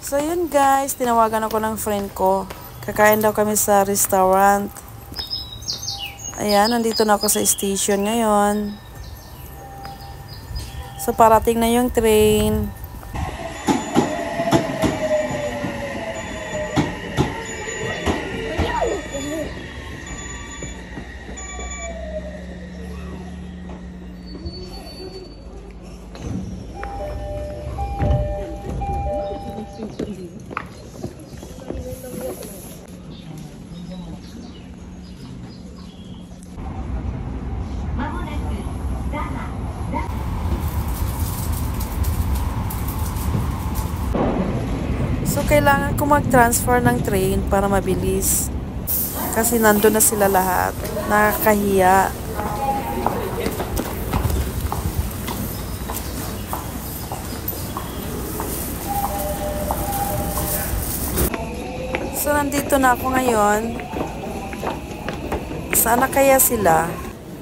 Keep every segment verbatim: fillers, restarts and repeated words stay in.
So yun guys, tinawagan ako ng friend ko. Kakain daw kami sa restaurant. Ayan, nandito na ako sa station ngayon. So parating na yung train. So, kailangan ko mag-transfer ng train para mabilis. Kasi nandun na sila lahat. Nakakahiya. So, nandito na ako ngayon. Sana kaya sila?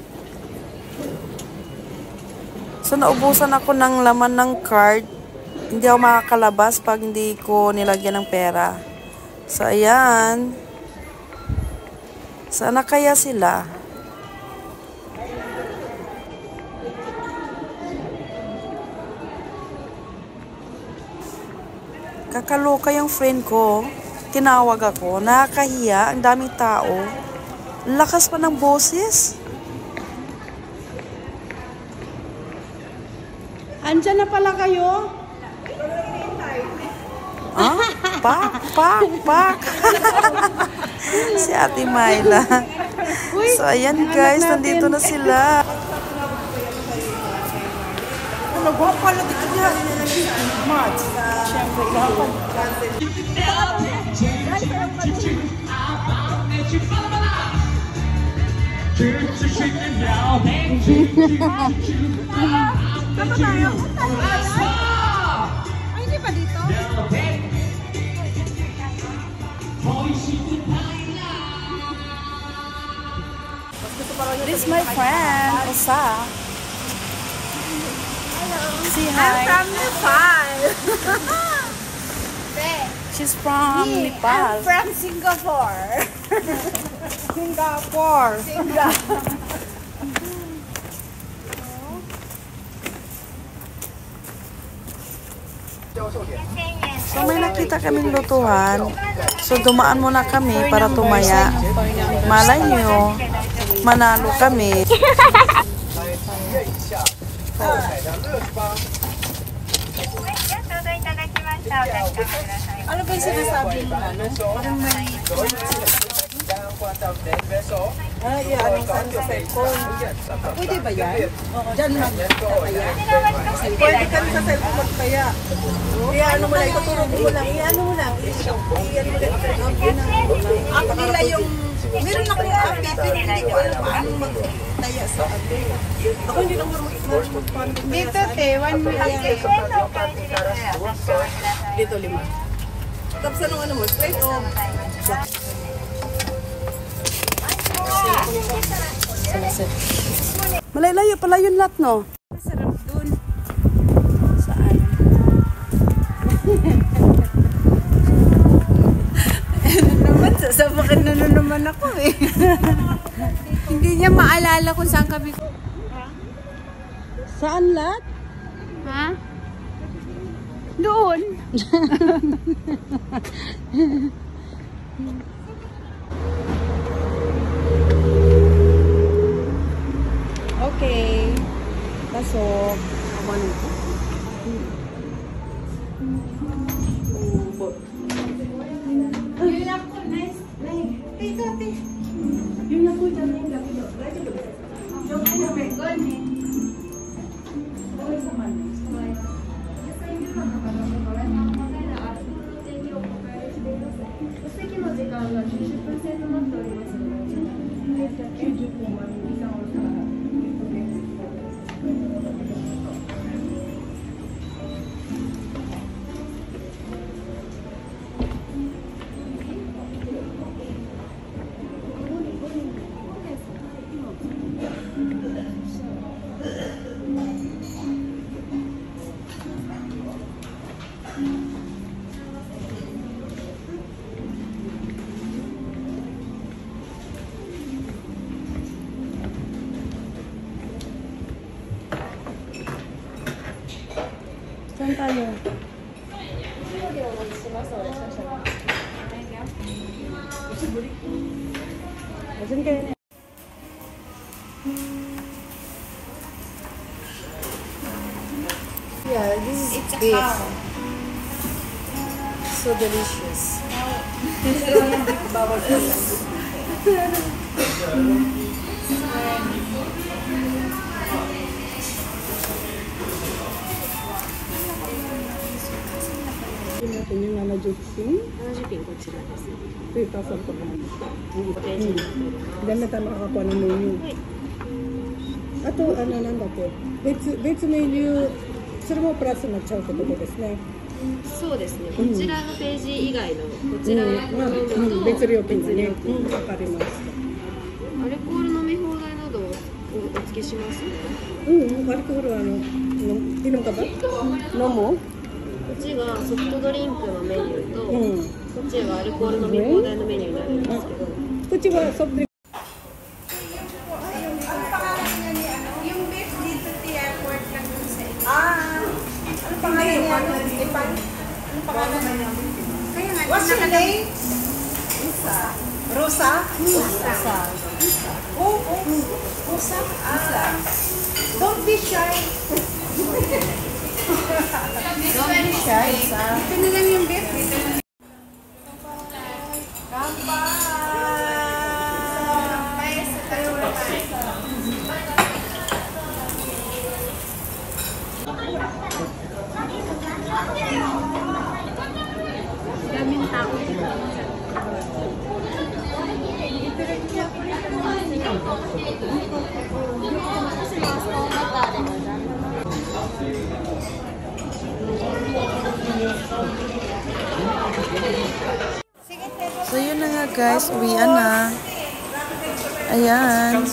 So, naubusan ako ng laman ng card. Hindi ako makakalabas pag hindi ko nilagyan ng pera. So, ayan. Sana kaya sila? Kakaloka yung friend ko. Tinawag ako. Nakakahiya. Ang daming tao. Lakas pa ng boses. Andyan na pala kayo? Ah, pak, pak, pak. Si Ate Myla. So, ayan guys, nandito na sila. Ano ba pala dito niya? March. Siyempre, ilapan. Saan tayo? Ay, hindi pa dito? This is my friend, Osa. Say hi. I'm from Nepal. She's from Me, Nepal. I'm from Singapore. Singapore. Singapore. So may nakita kaming lutuhan. So dumaan muna kami para tumaya. Malay nyo, manalo kami. Ano ba yung sinasabi mo? Ano? Parang may... Ay, anong saan sa cellphone? Pwede ba yan? Diyan lang. Pwede ka sa cellphone magpaya. Kaya ano mo lang, itutulog mo lang. Iyan mo lang. Iyan mo lang. App nila yung... Meron akong app dito. Hindi ko alam paano magtaya sa app. Ako hindi lang marunong. Dito, te. One million. Dito, lima. Tapos anong ano mo? Straight o? Malay-layo pala yun lahat, no? Masarap dun. Saan? Ano naman, sasabakan na na naman ako eh. Hindi niya maalala kung saan kami. Saan lahat? Ha? Doon. Okay. Pasok. Ako nito. Yun lang po, nice. Tito, tito. Yun na po dyan. Yung laki doon. Right to the Yung ano, may gone eh. okay naman. tayo. Asan kayo na? Yeah, this is It's a beef. cow. So delicious. natin yung naななじゅっぴんななじゅっぴんこちらですというパーソルとかもごページになっておりますでまたmakakakuha ng menuあとあのなんだっけ別別メニューそれもプラスになっちゃうってことですねそうですね。こちらのページ以外のこちらのうんまあものとうん別料金だね別料金うんわかりましたアルコール飲み放題などをお付けしますね。 うんアルコールはあののinom ka ba? 飲もうこっちがソフトドリンクのメニューと、 うんこっちがアルコール飲み放題のメニューになるんですけど、 こっちはソフトドリンク Yung beef dito sa airport lang dun sa Ah! Ano pangalan niya? Ano pangalan niya? Kaya nga, what's your name? Rosa. Rosa? Rosa. Oh, oh. Rosa? Ah. Don't be shy. Don't be shy. Ito na lang yung beef. Dito na lang. So yun na nga guys, uwian na. Ayan.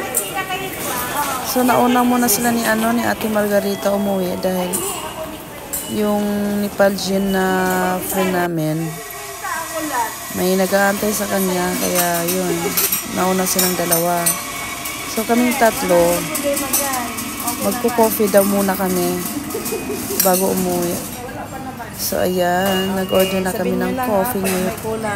So nauna muna sila ni ano ni Ate Margarita umuwi dahil yung Nepal Gin na friend namin may nag-aantay sa kanya kaya yun, nauna silang dalawa. So kaming tatlo magko-coffee daw muna kami bago umuwi. So ayan, nag-order na kami ng coffee ngayon.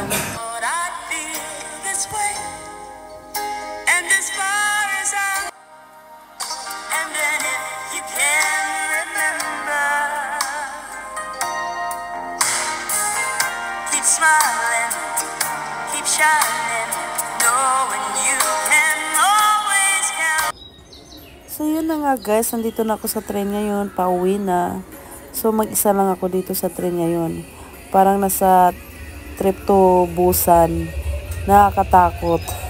Smiling, keep shining, knowing you can always count. So yun na nga guys, nandito na ako sa train ngayon, pauwi na. So mag-isa lang ako dito sa train ngayon. Parang nasa trip to Busan. Nakakatakot.